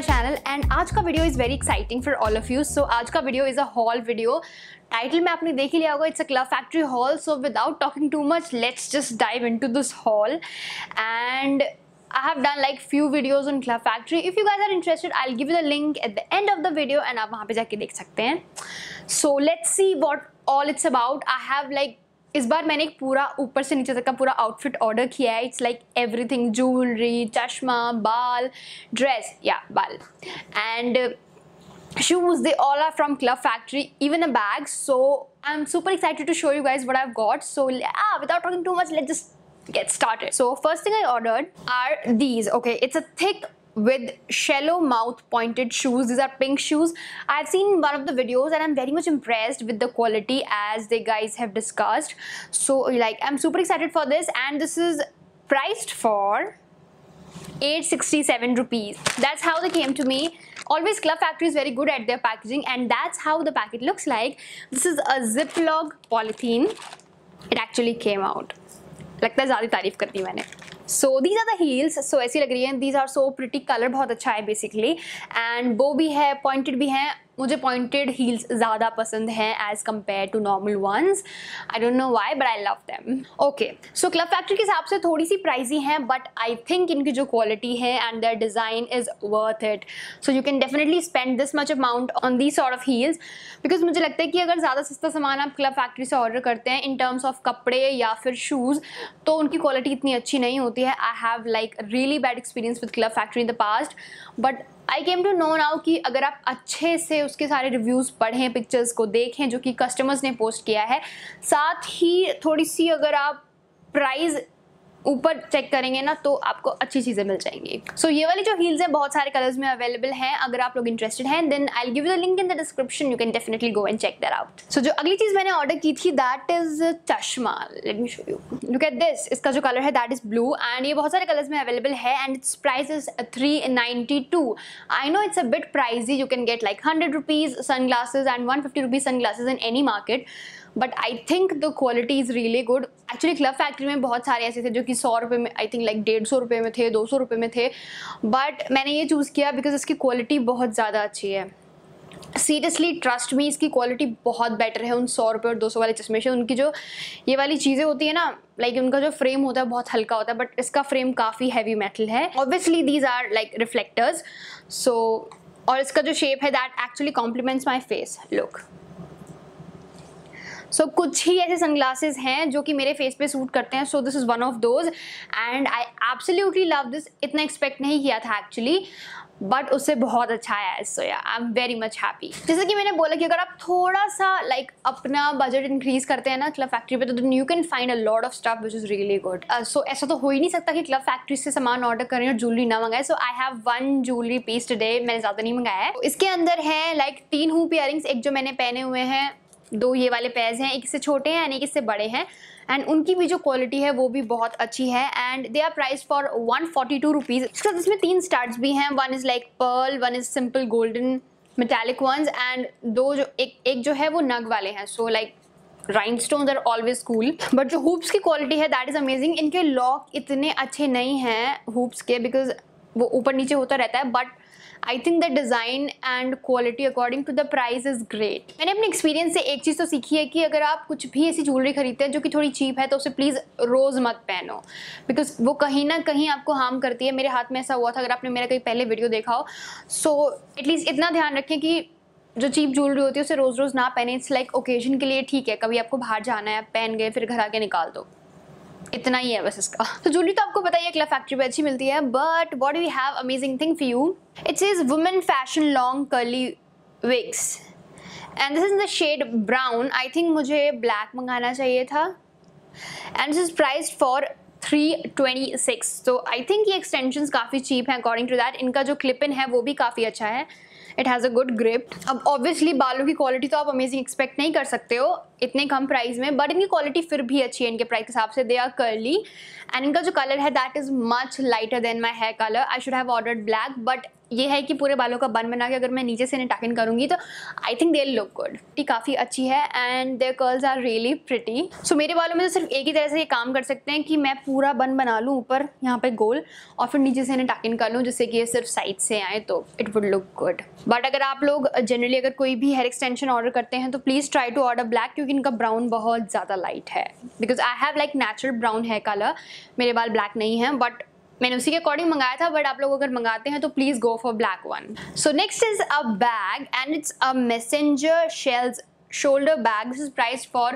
My channel and आज का video is very exciting for all of you. So आज का video is a haul video. Title में आपने देख ही लिया होगा, it's a club factory haul. So without talking too much, let's just dive into this haul and I have done like few videos on Club Factory. If you guys are interested, I'll give you the link at the end of the video and आप वहाँ पे जाके देख सकते हैं. So let's see what all it's about. I have like इस बार मैंने एक पूरा ऊपर से नीचे तक का पूरा आउटफिट ऑर्डर किया है. इट्स लाइक एवरीथिंग, ज्वेलरी, चश्मा, बाल, ड्रेस, या बाल and shoes. They all are from Club Factory, even a bag. So I'm super excited to show you guys what I've got. So without talking too much, let's just get started. So first thing I ordered are these. Okay, it's a thick with shallow mouth pointed shoes. These are pink shoes. I've seen one of the videos and I'm very much impressed with the quality as the guys have discussed. So like I'm super excited for this, and this is priced for 867 rupees. That's how they came to me. Always Club Factory is very good at their packaging, and that's how the packet looks like. This is a Ziploc polythene. It actually came out. लगता है ज़्यादा तारीफ कर दी मैंने. So these are the heels. So ऐसी लग रही हैं. These are so pretty. Colour बहुत अच्छा है basically. And bow भी है, pointed भी हैं. मुझे pointed heels ज़्यादा पसंद हैं as compared to normal ones. I don't know why, but I love them. Okay. So Club Factory के हिसाब से थोड़ी सी pricey हैं, but I think इनकी जो quality है and their design is worth it. So you can definitely spend this much amount on these sort of heels, because मुझे लगता है कि अगर ज़्यादा सस्ता सामान आप Club Factory से ऑर्डर करते हैं in terms of कपड़े या फिर शूज़, तो उनकी क्वालिटी इतनी अच्छी नहीं होती है. I have like really bad experience with Club Factory in the past, but I came to know now कि अगर आप अच्छे से उसके सारे रिव्यूज़ पढ़ें, पिक्चर्स को देखें जो कि कस्टमर्स ने पोस्ट किया है, साथ ही थोड़ी सी अगर आप प्राइस ऊपर चेक करेंगे ना, तो आपको अच्छी चीज़ें मिल जाएंगी. सो ये वाली जो हील्स हैं बहुत सारे कलर्स में अवेलेबल हैं. अगर आप लोग इंटरेस्टेड हैं then I will give you the link in the description. You can definitely go and check that out. So जो अगली चीज़ मैंने ऑर्डर की थी दैट इज चश्मा. Let me show you. Look at this. इसका जो कलर है दैट इज ब्लू एंड ये बहुत सारे कलर्स में अवेलेबल है and its price is 392. I know it's a bit pricey. You can get like 100 rupees sunglasses and 150 rupees sunglasses in any market, but I think the quality is really good. Actually club factory में बहुत सारे ऐसे थे जो कि 100 रुपये में, I think like 150 रुपये में थे, 200 रुपये में थे, बट मैंने ये चूज़ किया बिकॉज इसकी क्वालिटी बहुत ज़्यादा अच्छी है. सीरियसली ट्रस्ट मी, इसकी क्वालिटी बहुत बेटर है उन 100 रुपये और 200 वाले चश्मे से. उनकी जो ये वाली चीज़ें होती है ना, लाइक उनका जो फ्रेम होता है बहुत हल्का होता है, बट इसका फ्रेम काफ़ी हैवी मेटल है. Obviously these are like reflectors. So और इसका जो शेप है that actually complements my face. Look. So कुछ ही ऐसे सनग्लासेस हैं जो कि मेरे फेस पे सूट करते हैं. So this is one of those and I absolutely love this. इतना एक्सपेक्ट नहीं किया था एक्चुअली, बट उससे बहुत अच्छा है. So yeah I am very much happy. जैसे कि मैंने बोला कि अगर आप थोड़ा सा लाइक अपना बजट इंक्रीज करते हैं ना क्लब फैक्ट्री पे, तो you can find a lot of stuff which is really good. So ऐसा तो हो ही नहीं सकता कि क्लब फैक्ट्री से सामान ऑर्डर करें और ज्वेलरी ना मंगाए. So I have 1 jewellery piece today. मैंने ज़्यादा नहीं मंगाया है. इसके अंदर है लाइक 3 हूप इयरिंग्स. एक जो मैंने पहने हुए हैं, 2 ये वाले पेयर्स हैं, एक इससे छोटे हैं एंड एक इससे बड़े हैं, एंड उनकी भी जो क्वालिटी है वो भी बहुत अच्छी है and they are price for 142 rupees. इसके साथ इसमें 3 स्टार्स भी हैं. One is like pearl, one is simple golden metallic ones, and 2 जो एक जो है वो नग वाले हैं. So like rhinestones are always cool. But जो हूप्स की क्वालिटी है दैट इज़ अमेजिंग. इनके लॉक इतने अच्छे नहीं हैं हूप्स के, बिकॉज वो ऊपर नीचे होता रहता है, but I think the design and quality according to the price is great. मैंने अपने एक्सपीरियंस से एक चीज़ तो सीखी है कि अगर आप कुछ भी ऐसी ज्वेलरी खरीदते हैं जो कि थोड़ी चीप है, तो उसे प्लीज़ रोज़ मत पहनो, बिकॉज वो कहीं ना कहीं आपको हार्म करती है. मेरे हाथ में ऐसा हुआ था, अगर आपने मेरा कहीं पहले वीडियो देखा हो. सो एटलीस्ट इतना ध्यान रखें कि जो चीप ज्वेलरी होती है उसे रोज़ रोज़ ना पहने. इट्स लाइक ओकेजन के लिए ठीक है, कभी आपको बाहर जाना है, पहन गए, फिर घर आके निकाल दो. इतना ही है बस इसका. तो ज्वेलरी तो आपको पता ही है क्लब फैक्ट्री पे अच्छी मिलती है, but what we have amazing thing for you. It is women fashion long curly wigs and this is in the shade brown. I think मुझे ब्लैक मंगाना चाहिए था and this is priced for 326. तो I think ये extensions काफ़ी cheap हैं according to that. इनका जो क्लिप इन है वो भी काफ़ी अच्छा है. It has a good grip. अब ऑब्वियसली बालों की क्वालिटी तो आप अमेजिंग एक्सपेक्ट नहीं कर सकते हो इतने कम प्राइस में, बट इनकी क्वालिटी फिर भी अच्छी है इनके प्राइस के हिसाब से. दे आर कर्ली एंड इनका जो कलर है that is much lighter than my hair colour. I should have ordered black, but ये है कि पूरे बालों का बन बना के अगर मैं नीचे से इन्हें टक इन करूँगी तो I think they look good. ये काफ़ी अच्छी है and their curls are really pretty. So मेरे बालों में तो सिर्फ एक ही तरह से ये काम कर सकते हैं कि मैं पूरा बन बना लूँ ऊपर यहाँ पे गोल और फिर नीचे से इन्हें टक इन कर लूँ जिससे कि ये सिर्फ साइड से आए तो it would look good. But अगर आप लोग जनरली अगर कोई भी हेयर एक्सटेंशन ऑर्डर करते हैं तो please try to order black, क्योंकि इनका ब्राउन बहुत ज़्यादा लाइट है। Because I have like natural brown hair colour, मेरे बाल ब्लैक नहीं हैं, बट मैंने उसी के अकॉर्डिंग मंगाया था। बट आप लोग अगर मंगाते हैं तो please go for black one. So next is a bag and it's a messenger shells shoulder bag. This is priced for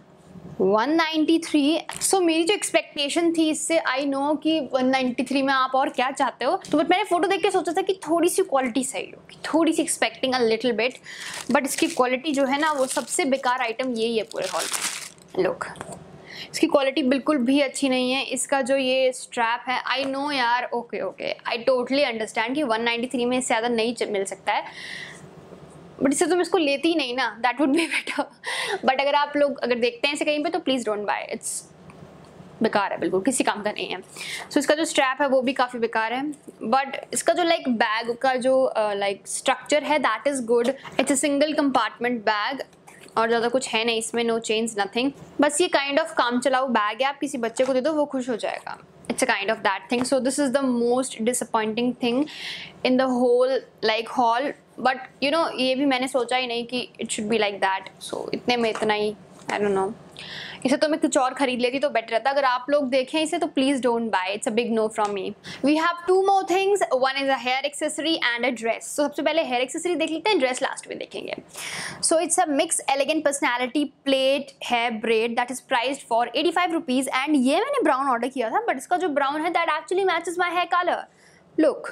193। So मेरी जो एक्सपेक्टेशन थी इससे, आई नो कि 193 में आप और क्या चाहते हो, तो बट मैंने फोटो देख के सोचा था कि थोड़ी सी क्वालिटी सही होगी, थोड़ी सी expecting a little bit, but इसकी क्वालिटी जो है ना वो सबसे बेकार आइटम यही है पूरे हॉल में। लुक, इसकी क्वालिटी बिल्कुल भी अच्छी नहीं है। इसका जो ये स्ट्रैप है, आई नो यार, ओके आई टोटली अंडरस्टैंड कि 193 में इससे ज़्यादा नहीं मिल सकता है, बट इससे तुम इसको लेती ही नहीं ना, that would be better. But अगर आप लोग अगर देखते हैं इसे कहीं पे तो प्लीज़ डोंट बाय, इट्स बेकार है, बिल्कुल किसी काम का नहीं है। सो इसका जो स्ट्रैप है वो भी काफ़ी बेकार है, बट इसका जो लाइक बैग का जो लाइक स्ट्रक्चर है that is good. It's a single compartment bag और ज़्यादा कुछ है नहीं इसमें, नो चेन्स नथिंग। बस ये काइंड ऑफ काम चलाओ बैग है, आप किसी बच्चे को दे दो वो खुश हो जाएगा। It's a kind of that thing. So this is the most disappointing thing in the whole like haul. But you know, ये भी मैंने सोचा ही नहीं कि it should be like that. So इतने में इतना ही, I don't know. इसे तो मैं कुछ और खरीद लेती तो बेटर रहता। अगर आप लोग देखें इसे तो please don't buy, it's a big no from me. We have two more things, one is a hair accessory and a dress. So सबसे पहले हेयर एक्सेसरी देख लेते हैं, ड्रेस लास्ट में देखेंगे। So it's a mix elegant personality plait hair braid that is priced for 85 rupees and ये मैंने brown order किया था, बट इसका जो ब्राउन है that actually matches my hair colour. Look,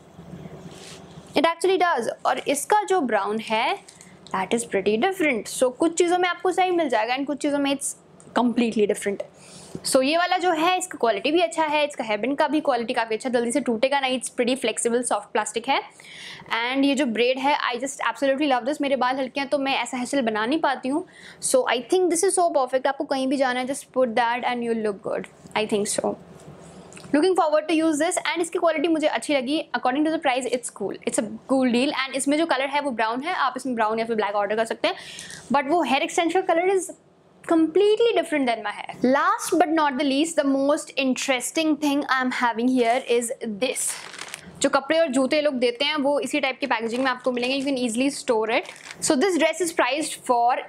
it actually does. और इसका जो ब्राउन है that is pretty different. So कुछ चीज़ों में आपको सही मिल जाएगा एंड कुछ चीज़ों में इट्स कंप्लीटली डिफरेंट। सो ये वाला जो है इसका क्वालिटी भी अच्छा है, इसका हेयरबैंड का भी क्वालिटी काफ़ी अच्छा, जल्दी से टूटेगा नहीं, it's pretty flexible soft plastic है। एंड ये जो ब्रेड है, I just absolutely love this. मेरे बाल हल्के हैं तो मैं ऐसा हेयर स्टाइल बना नहीं पाती हूँ, so I think this is so perfect. आपको कहीं भी जाना है just put that and you look good, I think so. Looking forward to use this and इसकी क्वालिटी मुझे अच्छी लगी। According to the price it's cool, it's a cool deal. And इसमें जो कलर है वो ब्राउन है, आप इसमें ब्राउन या फिर ब्लैक ऑर्डर कर सकते हैं, बट वो hair extension colour is completely different than my hair. Last but not the least, the most interesting thing I'm having here is this. जो कपड़े और जूते लोग देते हैं वो इसी टाइप की पैकेजिंग में आपको मिलेंगे, you can easily store it. So this dress is priced for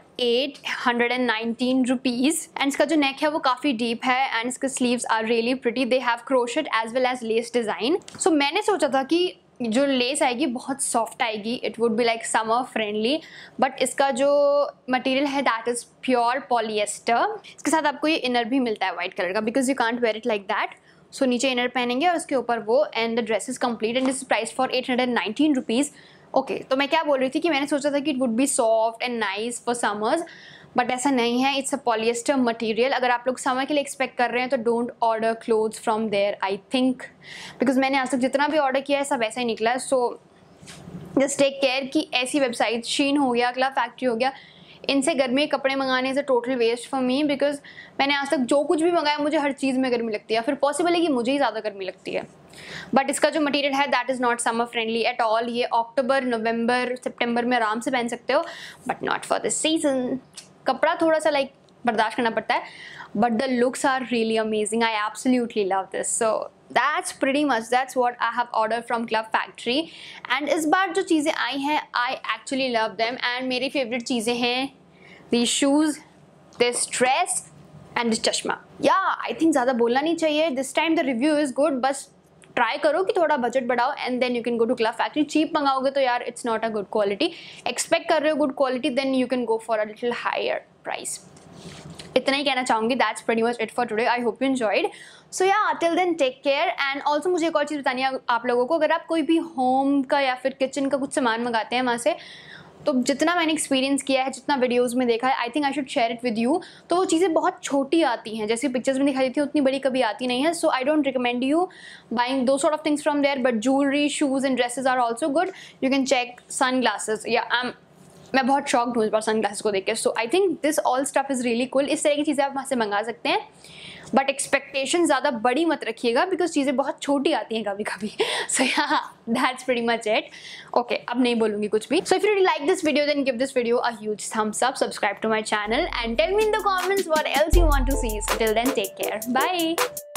819 rupees and इसका जो नेक है वो काफ़ी डीप है एंड इसके sleeves are really pretty, they have crochet as well as lace design. So मैंने सोचा था कि जो लेस आएगी बहुत सॉफ्ट आएगी, it would be like summer friendly, but इसका जो मटेरियल है दैट इज़ प्योर पॉलिएस्टर। इसके साथ आपको ये इनर भी मिलता है वाइट कलर का, because you can't wear it like that. So नीचे इनर पहनेंगे और उसके ऊपर वो, and the dress is complete and this price for 819 rupees. Okay, तो मैं क्या बोल रही थी कि मैंने सोचा था कि it would be soft and nice for summers, but ऐसा नहीं है, इट्स अ पॉलिएस्टर मटेरियल। अगर आप लोग समर के लिए एक्सपेक्ट कर रहे हैं तो don't order clothes from there, I think, because मैंने आज तक जितना भी ऑर्डर किया है सब ऐसा ही निकला है। सो जस्ट टेक केयर कि ऐसी वेबसाइट, शीन हो गया, क्लब फैक्ट्री हो गया, इनसे गर्मी के कपड़े मंगाने से total waste for me, because मैंने आज तक जो कुछ भी मंगाया मुझे हर चीज़ में गर्मी लगती है, फिर पॉसिबल है कि मुझे ही ज़्यादा गर्मी लगती है। बट इसका जो मटेरियल है that is not summer friendly at all. ये अक्टूबर, नवंबर, सितंबर में आराम से पहन सकते हो, but not for this season. कपड़ा थोड़ा सा लाइक बर्दाश्त करना पड़ता है, but the looks are really amazing, I absolutely love this. So that's pretty much, that's what I have order from Club Factory. And इस बार जो चीज़ें आई हैं I actually love them, and मेरी फेवरेट चीज़ें हैं these shoes, this dress and this चश्मा। या आई थिंक ज़्यादा बोलना नहीं चाहिए, this time the review is good, बस ट्राई करो कि थोड़ा बजट बढ़ाओ and then you can go to Club Factory. Cheap मंगाओगे तो यार it's not a good quality, expect कर रहे हो good quality then you can go for a little higher price. इतना ही कहना चाहूँगी, that's pretty much it for today, I hope you enjoyed. So yeah till then take care. And also मुझे एक और चीज़ बतानी है आप लोगों को, अगर आप कोई भी होम का या फिर किचन का कुछ सामान मंगाते हैं वहाँ से, तो जितना मैंने एक्सपीरियंस किया है, जितना वीडियोस में देखा है, I think I should share it with you. तो वो चीज़ें बहुत छोटी आती हैं, जैसे पिक्चर्स में दिखाई देती हैं उतनी बड़ी कभी आती नहीं है। So I don't recommend you buying those sort of things from there, but jewellery, shoes and dresses are also good. You can check sunglasses, या मैं बहुत शॉक्ड हूँ इस बार सनग्लासेस को देख के। So I think this all stuff is really cool. इस तरह की चीज़ें आप वहाँ से मंगा सकते हैं, बट एक्सपेक्टेशन ज़्यादा बड़ी मत रखिएगा बिकॉज चीज़ें बहुत छोटी आती हैं कभी कभी। So yeah that's pretty much it. Okay, अब नहीं बोलूँगी कुछ भी। So if you like this video then give this video a huge thumbs up, subscribe to my channel and tell me in the comments what else you want to see. So till then take care, bye.